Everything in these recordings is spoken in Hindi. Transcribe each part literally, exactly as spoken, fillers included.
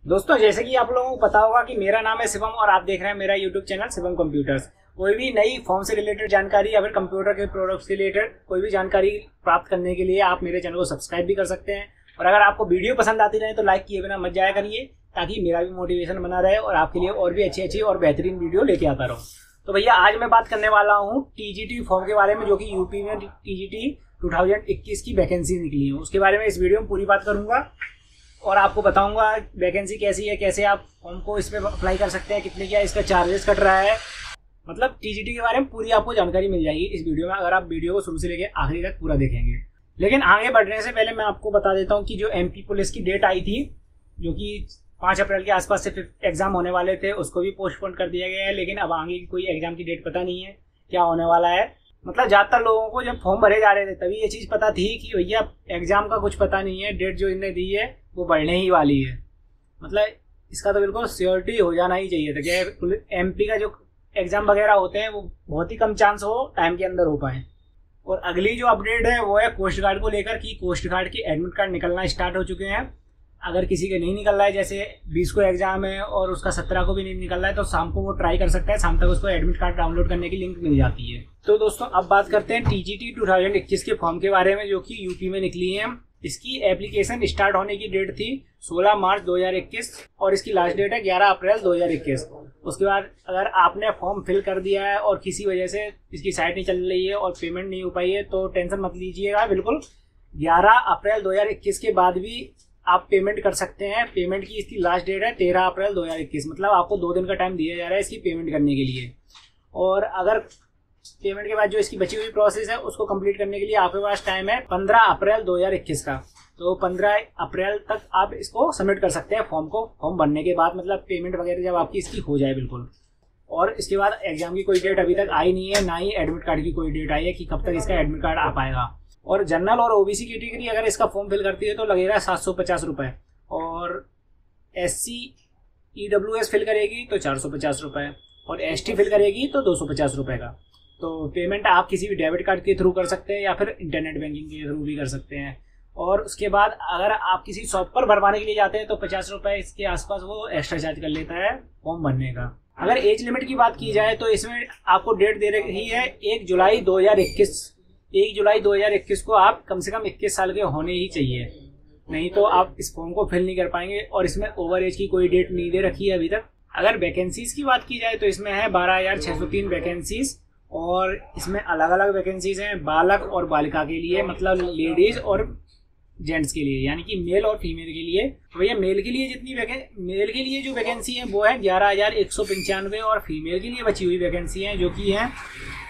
दोस्तों जैसे कि आप लोगों को पता होगा कि मेरा नाम है शिवम और आप देख रहे हैं मेरा यूट्यूब चैनल शिवम कंप्यूटर्स। कोई भी नई फॉर्म से रिलेटेड जानकारी या फिर कंप्यूटर के प्रोडक्ट्स से रिलेटेड कोई भी जानकारी प्राप्त करने के लिए आप मेरे चैनल को सब्सक्राइब भी कर सकते हैं। और अगर आपको वीडियो पसंद आती रहे तो लाइक किए बिना मत जाया करिए, ताकि मेरा भी मोटिवेशन बना रहे और आपके लिए और भी अच्छी अच्छी और बेहतरीन वीडियो लेके आता रहूँ। तो भैया आज मैं बात करने वाला हूँ टीजीटी फॉर्म के बारे में, जो कि यूपी में टीजीटी दो हज़ार इक्कीस की वैकेंसी निकली है। उसके बारे में इस वीडियो में पूरी बात करूंगा और आपको बताऊंगा वैकेंसी कैसी है, कैसे आप फॉर्म को इस पर अप्लाई कर सकते हैं, कितने क्या इसका चार्जेस कट रहा है, मतलब टीजीटी के बारे में पूरी आपको जानकारी मिल जाएगी इस वीडियो में, अगर आप वीडियो को शुरू से लेकर आखिरी तक पूरा देखेंगे। लेकिन आगे बढ़ने से पहले मैं आपको बता देता हूँ कि जो एमपी पुलिस की डेट आई थी, जो कि पाँच अप्रैल के आसपास से एग्जाम होने वाले थे, उसको भी पोस्टपोन कर दिया गया है। लेकिन अब आगे की कोई एग्जाम की डेट पता नहीं है क्या होने वाला है। मतलब ज़्यादातर लोगों को जब फॉर्म भरे जा रहे थे तभी ये चीज़ पता थी कि भैया एग्जाम का कुछ पता नहीं है, डेट जो इन्हें दी है वो बढ़ने ही वाली है। मतलब इसका तो बिल्कुल श्योरिटी हो जाना ही चाहिए था कि एमपी का जो एग्जाम वगैरह होते हैं वो बहुत ही कम चांस हो टाइम के अंदर हो पाए। और अगली जो अपडेट है वो है कोस्ट गार्ड को लेकर कि कोस्ट गार्ड की एडमिट कार्ड निकलना स्टार्ट हो चुके हैं। अगर किसी के नहीं निकल रहा है, जैसे बीस को एग्जाम है और उसका सत्रह को भी नहीं निकल रहा है, तो शाम को वो ट्राई कर सकता है, शाम तक उसको एडमिट कार्ड डाउनलोड करने की लिंक मिल जाती है। तो दोस्तों अब बात करते हैं टीजीटी दो हज़ार इक्कीस के फॉर्म के बारे में, जो कि यूपी में निकली है। इसकी एप्लीकेशन स्टार्ट होने की डेट थी सोलह मार्च दो हज़ार इक्कीस और इसकी लास्ट डेट है ग्यारह अप्रैल दो हज़ार इक्कीस। उसके बाद अगर आपने फॉर्म फिल कर दिया है और किसी वजह से इसकी साइट नहीं चल रही है और पेमेंट नहीं हो पाई है तो टेंशन मत लीजिएगा, बिल्कुल ग्यारह अप्रैल दो हज़ार इक्कीस के बाद भी आप पेमेंट कर सकते हैं। पेमेंट की इसकी लास्ट डेट है तेरह अप्रैल दो हज़ार इक्कीस, मतलब आपको दो दिन का टाइम दिया जा रहा है इसकी पेमेंट करने के लिए। और अगर पेमेंट के बाद जो इसकी बची हुई प्रोसेस है उसको कंप्लीट करने के लिए आपके पास टाइम है पंद्रह अप्रैल दो हज़ार इक्कीस का। तो पंद्रह अप्रैल तक आप इसको सबमिट कर सकते हैं फॉर्म को, फॉर्म भरने के बाद, मतलब पेमेंट वगैरह जब आपकी इसकी हो जाए बिल्कुल। और इसके बाद एग्जाम की कोई डेट अभी तक आई नहीं है, ना ही एडमिट कार्ड की कोई डेट आई है कि कब तक इसका एडमिट कार्ड आ पाएगा। और जनरल और ओबीसी कैटेगरी अगर इसका फॉर्म फिल करती है तो लगेगा सात सौ पचास रुपये, और एससी ईडब्ल्यूएस फिल करेगी तो चार सौ पचास रुपये, और एसटी फिल करेगी तो दो सौ पचास रुपये का। तो पेमेंट आप किसी भी डेबिट कार्ड के थ्रू कर सकते हैं या फिर इंटरनेट बैंकिंग के थ्रू भी कर सकते हैं। और उसके बाद अगर आप किसी शॉप पर भरवाने के लिए जाते हैं तो पचास रुपये इसके आसपास वो एक्स्ट्रा चार्ज कर लेता है फॉर्म भरने का। अगर एज लिमिट की बात की जाए तो इसमें आपको डेट दे रही है एक जुलाई दो हज़ार इक्कीस। एक जुलाई दो हज़ार इक्कीस को आप कम से कम इक्कीस साल के होने ही चाहिए, नहीं तो आप इस फॉर्म को फिल नहीं कर पाएंगे। और इसमें ओवर एज की कोई डेट नहीं दे रखी है अभी तक। अगर वैकेंसीज की बात की जाए तो इसमें है बारह हज़ार छः सौ तीन वैकेंसीज, और इसमें अलग अलग वैकेंसीज हैं बालक और बालिका के लिए, मतलब लेडीज और जेंट्स के लिए, यानी कि मेल और फीमेल के लिए। तो भैया मेल के लिए जितनी मेल के लिए जो वैकेंसी है वो है ग्यारह हज़ार एक सौ पंचानवे, और फीमेल के लिए बची हुई वैकेंसी हैं जो कि हैं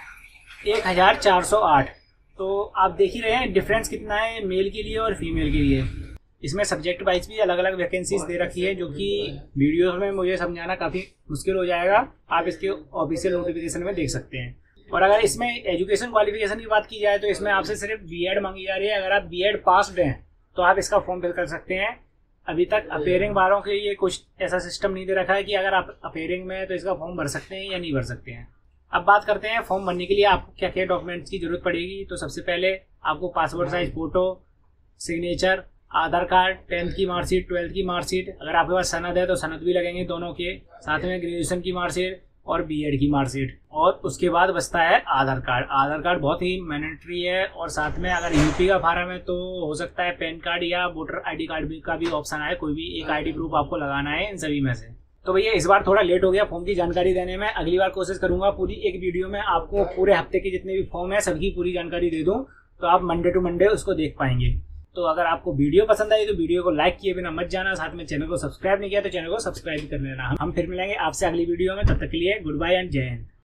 एक हज़ार चार सौ आठ। तो आप देख ही रहे हैं डिफरेंस कितना है मेल के लिए और फीमेल के लिए। इसमें सब्जेक्ट वाइज भी अलग अलग वैकेंसीज दे रखी है, जो कि वीडियो में मुझे समझाना काफ़ी मुश्किल हो जाएगा, आप इसके ऑफिशियल नोटिफिकेशन में देख सकते हैं। और अगर इसमें एजुकेशन क्वालिफिकेशन की बात की जाए तो इसमें आपसे सिर्फ बीएड मांगी जा रही है। अगर आप बीएड पास्ड हैं तो आप इसका फॉर्म फिल कर सकते हैं। अभी तक अपेयरिंग वालों के लिए कुछ ऐसा सिस्टम नहीं दे रखा है कि अगर आप अपेयरिंग में हैं तो इसका फॉर्म भर सकते हैं या नहीं भर सकते हैं। अब बात करते हैं फॉर्म भरने के लिए आपको क्या क्या डॉक्यूमेंट्स की जरूरत पड़ेगी। तो सबसे पहले आपको passport size photo, signature, Aadhaar card, tenth की मार्कशीट, ट्वेल्थ की मार्कशीट, अगर आपके पास सनद है तो सनद भी लगेंगे दोनों के साथ में, ग्रेजुएशन की मार्कशीट और बीएड की मार्कशीट। और उसके बाद बचता है आधार कार्ड। आधार कार्ड बहुत ही मैंडेटरी है, और साथ में अगर यूपी का फार्म है तो हो सकता है पैन कार्ड या वोटर आईडी कार्ड का भी ऑप्शन आए, कोई भी एक आईडी प्रूफ आपको लगाना है इन सभी में से। तो भैया इस बार थोड़ा लेट हो गया फॉर्म की जानकारी देने में, अगली बार कोशिश करूंगा पूरी एक वीडियो में आपको पूरे हफ्ते के जितने भी फॉर्म है सबकी पूरी जानकारी दे दूं, तो आप मंडे टू मंडे उसको देख पाएंगे। तो अगर आपको वीडियो पसंद आई तो वीडियो को लाइक किए बिना मत जाना, साथ में चैनल को सब्सक्राइब नहीं किया तो चैनल को सब्सक्राइब कर लेना। हम फिर मिलेंगे आपसे अगली वीडियो में, तब तक के लिए गुड बाय एंड जय हिंद।